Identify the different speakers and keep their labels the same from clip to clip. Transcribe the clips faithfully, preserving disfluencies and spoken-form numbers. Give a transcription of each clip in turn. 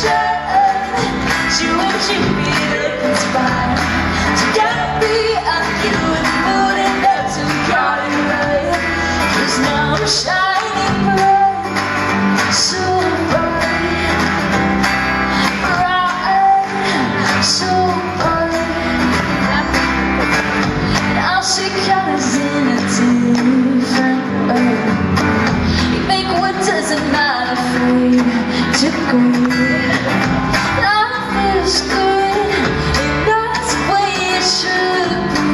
Speaker 1: You and Jupiter conspire together, be a you and the moon, and that's who got it right. 'Cause now I'm shining bright, so bright, bright, so bright. Now she colors in a different way. You make what doesn't matter fade to gray. It's good, and that's the way it should be.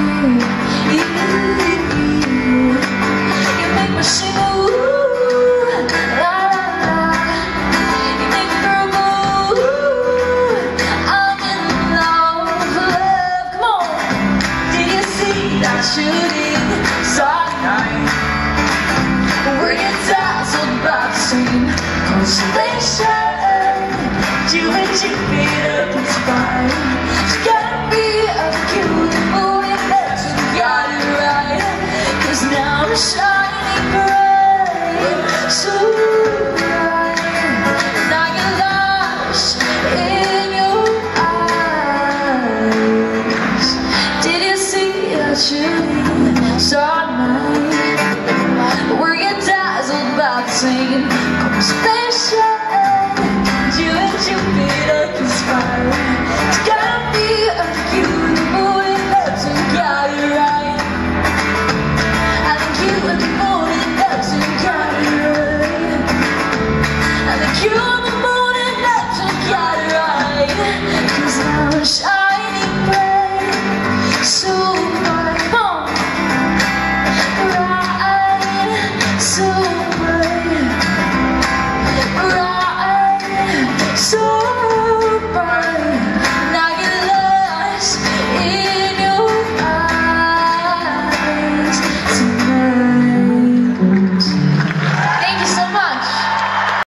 Speaker 1: You make me sing a ooh, la la la. You make me girl go ooh, I'm in love, love. Come on, did you see that shooting star night? We're getting dazzled by the same constellation. You and Jupiter conspire together, be a cute moon, and that's who got it right. 'Cause now I'm shining bright, so bright. Now you're lost in your eyes. Did you see that shooting star night? We're getting dazzled by the same constellation. You and Jupiter